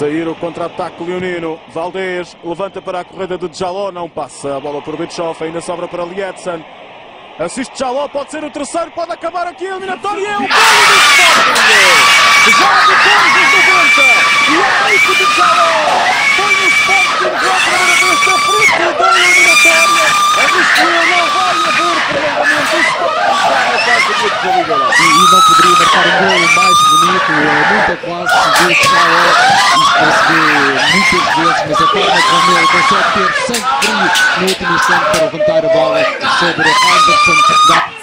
Sair o contra-ataque leonino. Valdés levanta para a corrida de Jaló. Não passa a bola por Bitchoff. Ainda sobra para Lietzen. Assiste Jaló. Pode ser o terceiro. Pode acabar aqui a eliminatória. É o gol do Sporting. Já depois dos 90. E é isso de Jaló. Foi o Sporting já a primeira vez sofrido da eliminatória. A Lisboa não vai haver prolongamento. O Sporting está na fase de grupos da Liga Europa. E não poderia marcar um gol mais bonito. Muita classe de Jaló. Isto se vê muitas vezes, mas a forma como ele consegue ter sangue frio no último instante para levantar a bola sobre Anderson.